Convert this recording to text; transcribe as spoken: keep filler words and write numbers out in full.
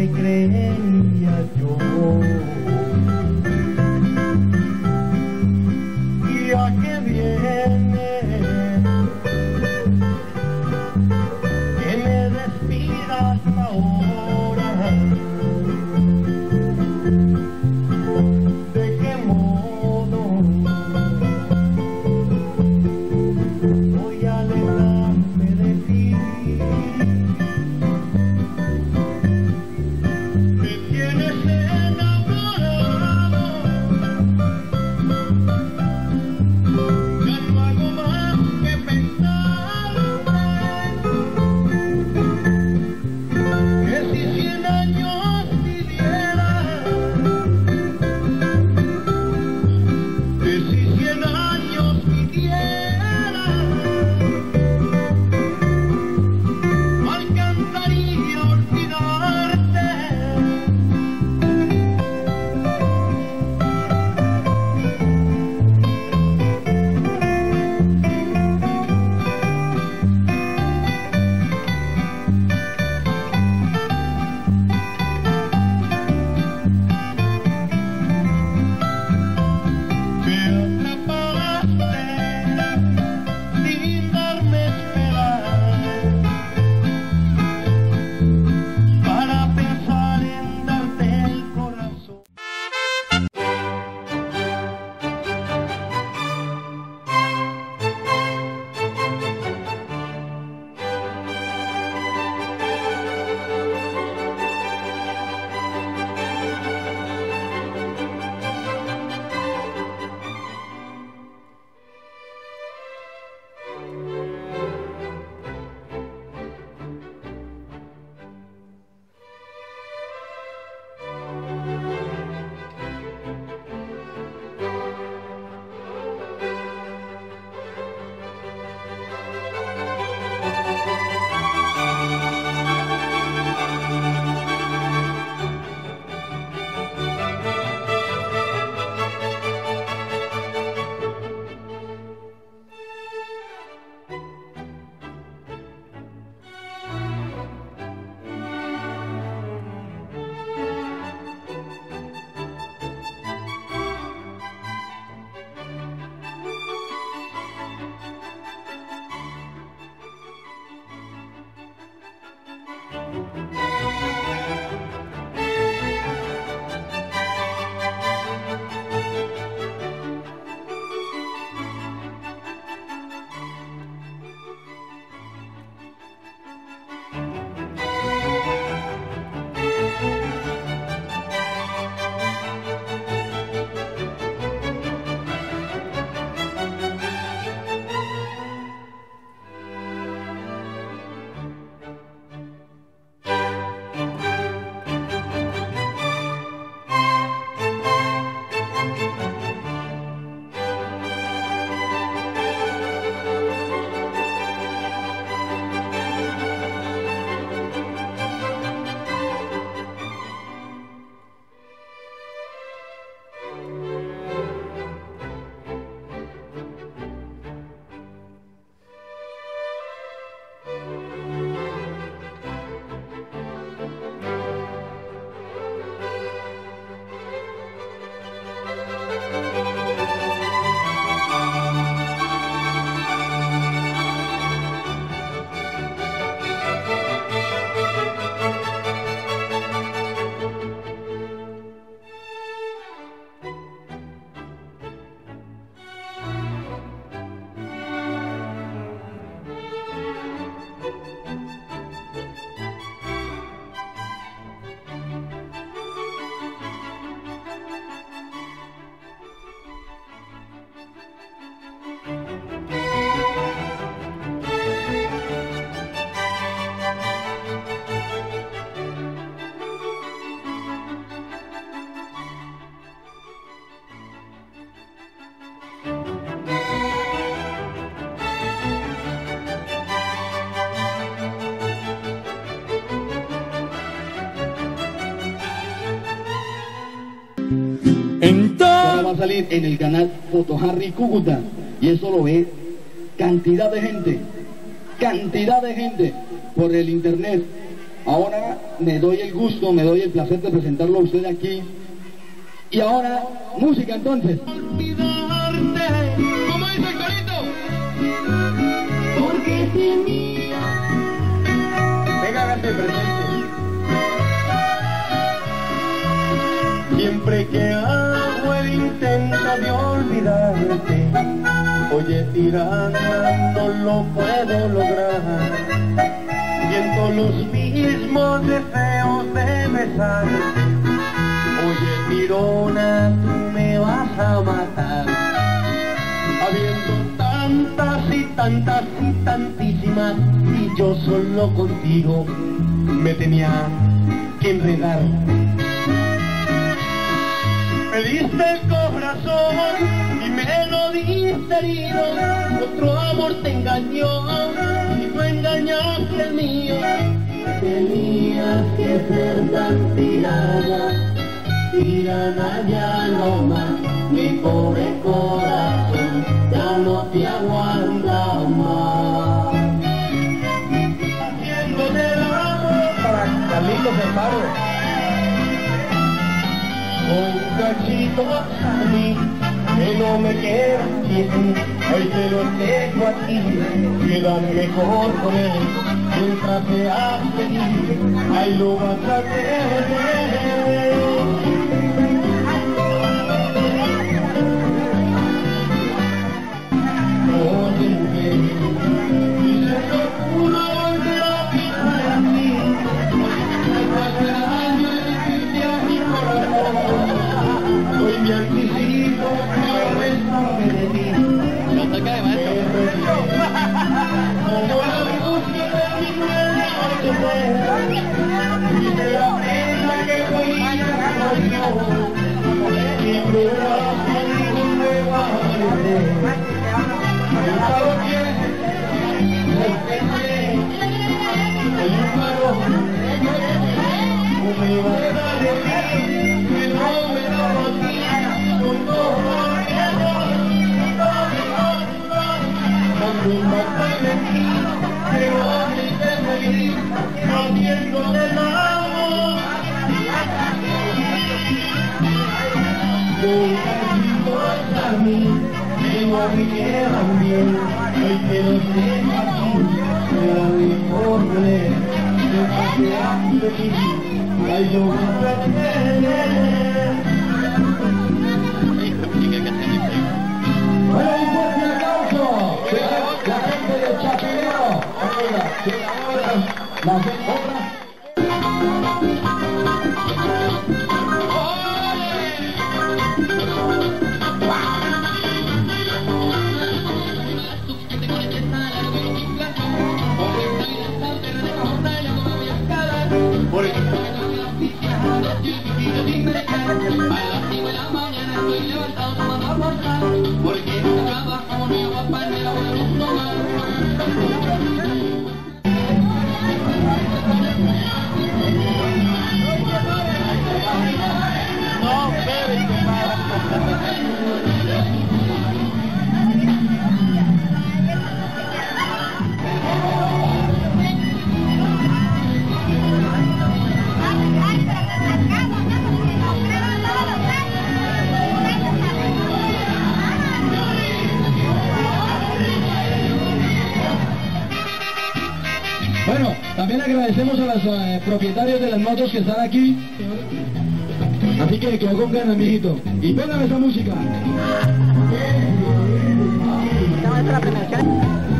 que creía yo. ¿Y a qué viene que me despida hasta ahora? ¿De qué modo voy a alejarme de ti? Me tienes enamorado, ya no hago más que pensarte, que si cien años viviera, que si cien años viviera, no alcanzaría a olvidarte. Me atrapaste sin darme esperar, para pensar en darte el corazón. Va a salir en el canal Photo Harry Cúcuta y eso lo ve cantidad de gente, cantidad de gente por el internet. Ahora me doy el gusto, me doy el placer de presentarlo a usted aquí. Y ahora, música entonces. Olvidarte, ¿cómo dice el corito? Porque tenía. Venga, hágase presente. Siempre que hago el intento de olvidarte, oye tirana, no lo puedo lograr. Siento los mismos deseos de besarte. Oye tirona, tú me vas a matar. Habiendo tantas y tantas y tantísimas, y yo solo contigo me tenía que enredar. Me diste el corazón y me lo diste herido. Otro amor te engañó y tú engañaste el mío. Tenías que ser tan tirana, tirana ya no más. Mi pobre corazón ya no te aguanta más. Haciéndote el amor para Carlitos de Paro. Un cachito a mí, que no me queda bien, ahí te lo dejo aquí, queda mejor con él, mientras seas feliz, ahí lo vas a tener. Oye mujer, diciendo uno de la vida de mí, hace daño decirte a mi corazón. Hoy me anticipo, me responde de ti. No te cae, maestro. Como la angustia de mi muerte, y de la pena que voy a conocer, y me va a salir un nuevo amanecer. El paro viene, el pensé, el paro, me va a dar de ti, que no me da por ti, con todo mi amor, con mi mata de ti, que no me esté feliz, haciéndote el amor. Con cariños a mí, que no me quedan bien, hoy que los dejo aquí, sea mejor creer, que seas feliz. Ay, yo voy a tener. Bueno, un fuerte aplauso. La gente de Chapinero. La obra. Porque no trabajo ni papá ni la mundo más. No, bebe, Bueno, también agradecemos a los eh, propietarios de las motos que están aquí. Así que quedó con ganas, mijito. Y póngame esa música. No, es la primera.